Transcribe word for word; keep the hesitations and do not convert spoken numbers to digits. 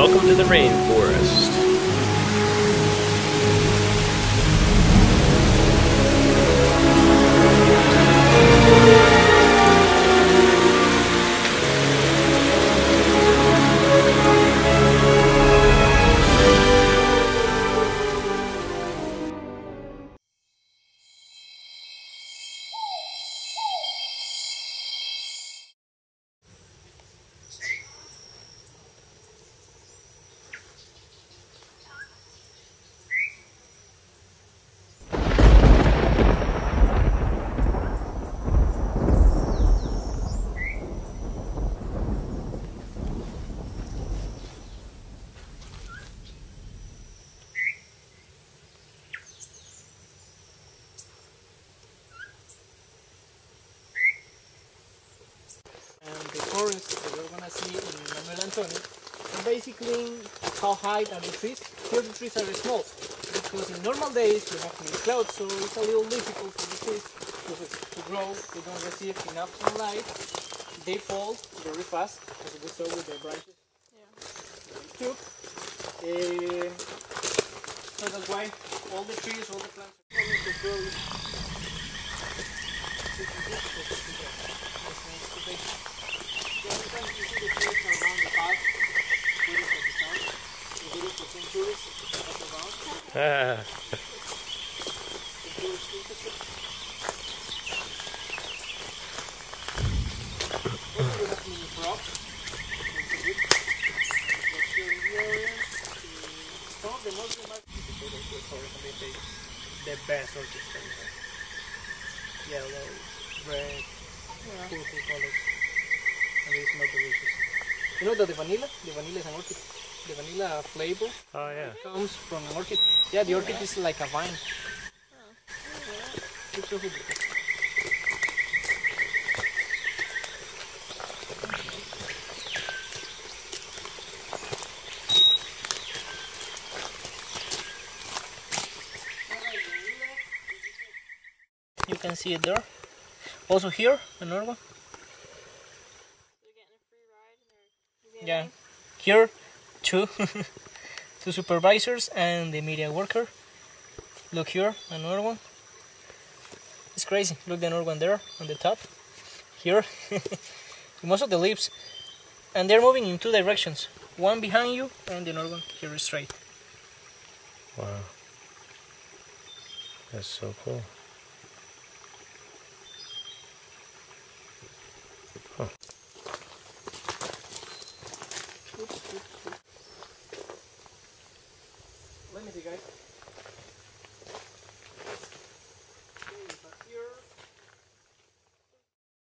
Welcome to the rainforest. The forest that we're gonna see in Manuel Antonio, and basically how high are the trees. Here the trees are small because in normal days we have many clouds, so it's a little difficult for the trees to, to grow. They don't receive enough sunlight. They fall very fast, as we saw with the branches. Yeah. Took. Uh, so that's why all the trees, all the plants are going to grow. Sometimes you see the trees around the park, waiting for the sun. The video for some tourists that's around. Ah. The tourists interested. Also we have mini frogs. That's here in the area. Some of the most remarkable flowers and they take the best orchids that we have. Yellow, red, yeah. Purple colors. And they smell delicious. You know that the vanilla? The vanilla is an orchid. The vanilla flavor Oh yeah. comes from an orchid. Yeah, the orchid is like a vine. It's so good. You can see it there. Also here, another one. Yeah, here two, two supervisors and the media worker. Look here, another one. It's crazy. Look, the another one there on the top. Here, most of the leaves, and they're moving in two directions. One behind you, and the other one here straight. Wow, that's so cool.